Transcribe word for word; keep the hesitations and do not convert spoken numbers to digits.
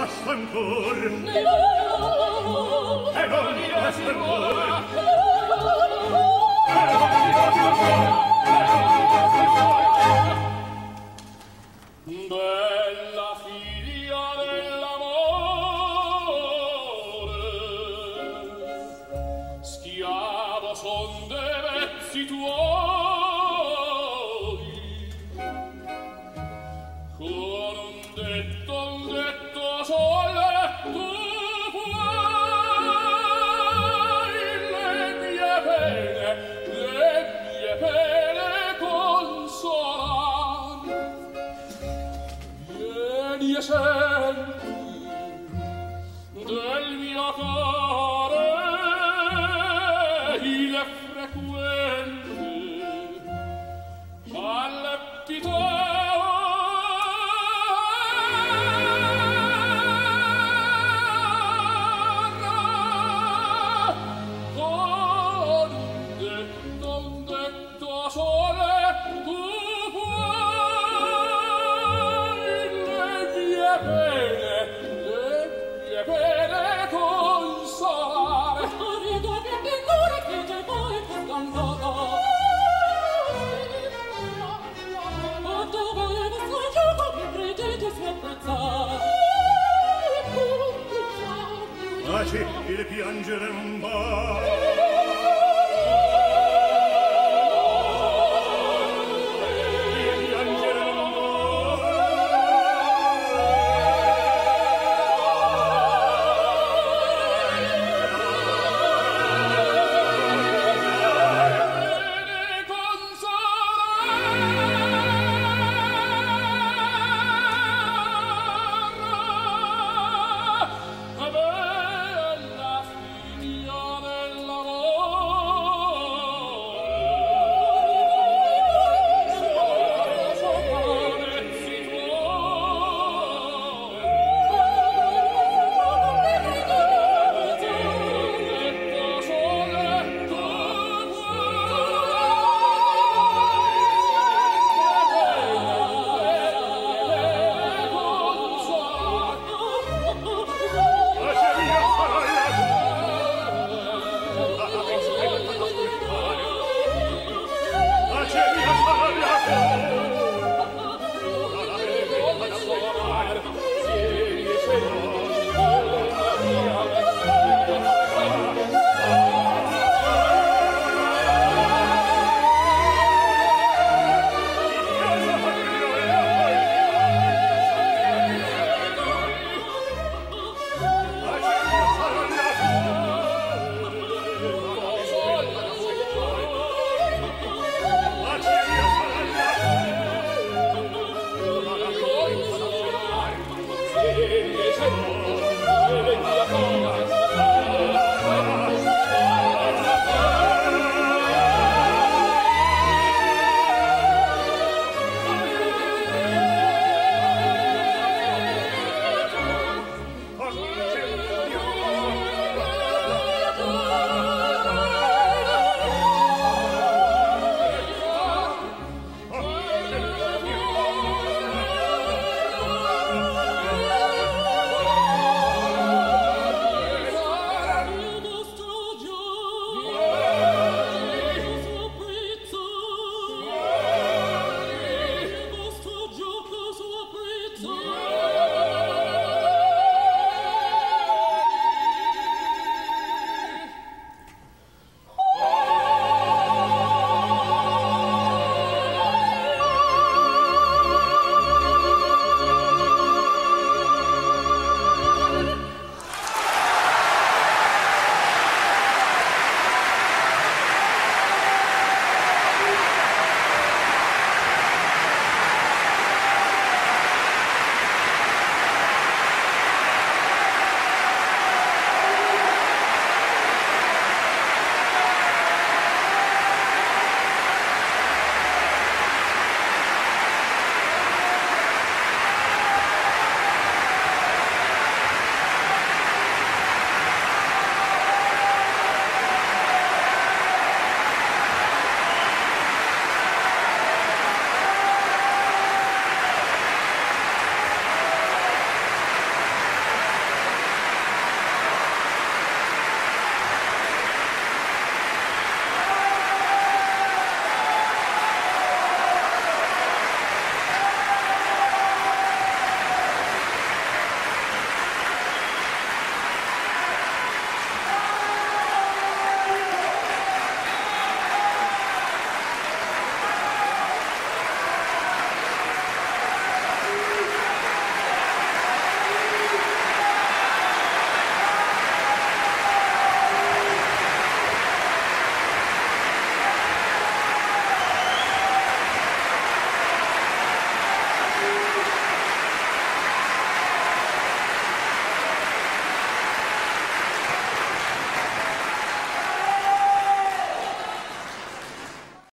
basta ancor e non basta ancor bella figlia dell'amore, schiavo son de vezzi tuoi, con un detto, un detto sole tu puoi le mie pene, le mie pene consolare. Vieni e senti del mio cuore il frequente palpito con un detto, un detto sole tu puoi le mie pene, le mie pene consolare. Rido che figura che te vuoi cantata. Ma dove questo gioco che credete si apprezzare? taci il piangere non va Vieni e senti, vieni a